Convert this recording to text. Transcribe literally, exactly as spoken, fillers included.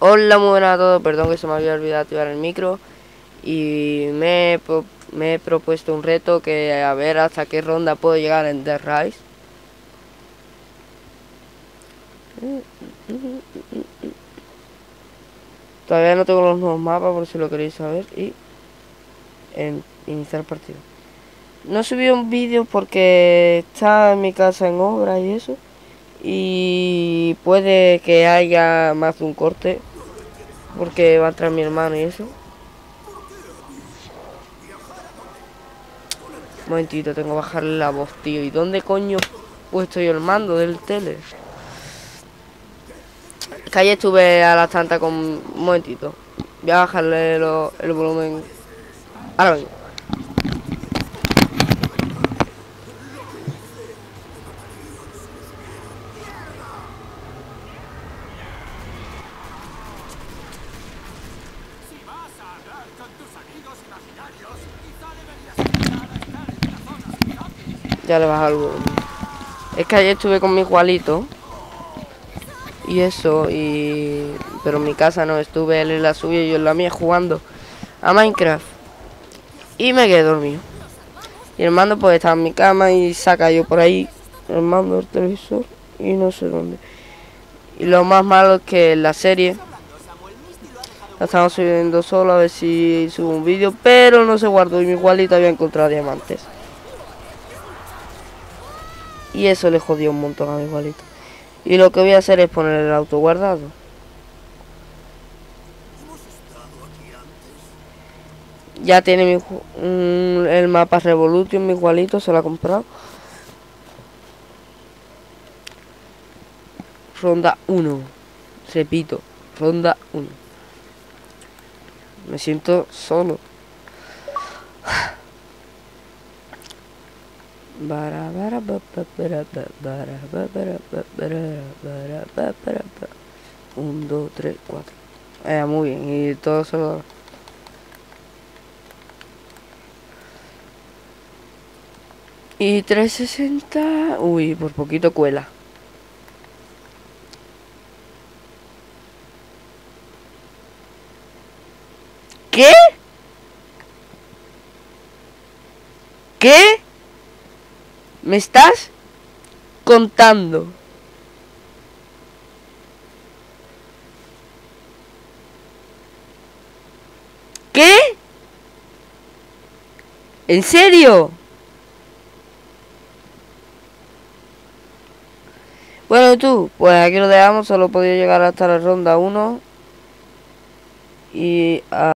Hola, muy buenas a todos, perdón que se me había olvidado activar el micro. Y me he, pro- me he propuesto un reto que a ver hasta qué ronda puedo llegar en Dead Rise. Todavía no tengo los nuevos mapas por si lo queréis saber. Y en iniciar partido. No he subido un vídeo porque está en mi casa en obra y eso. Y puede que haya más de un corte porque va a entrar mi hermano y eso. Un momentito, tengo que bajarle la voz, tío. ¿Y dónde coño he puesto yo el mando del tele? Es que ayer estuve a las tantas con... Un momentito. Voy a bajarle lo- el volumen. Ahora vengo. Ya le he bajado el volumen. Es que ayer estuve con mi Juanito. Y eso, y... Pero en mi casa no estuve, él en la suya y yo en la mía jugando a Minecraft. Y me quedé dormido. Y el mando pues estaba en mi cama y saca yo por ahí el mando del televisor y no sé dónde. Y lo más malo es que la serie la estamos subiendo solo a ver si subo un vídeo, pero no se guardó y mi igualito había encontrado diamantes. Y eso le jodió un montón a mi igualito. Y lo que voy a hacer es poner el auto guardado. Ya tiene mi, mm, el mapa Revolution, mi igualito, se lo ha comprado. Ronda uno. Repito, ronda uno. Me siento solo. Un, dos, tres, cuatro. Eh, muy bien, y todo solo. Y trescientos sesenta. Uy, por poquito cuela. ¿Qué? ¿Qué? ¿Me estás contando? ¿Qué? ¿En serio? Bueno, tú, pues aquí lo dejamos, solo he podido llegar hasta la ronda uno. Y... Uh,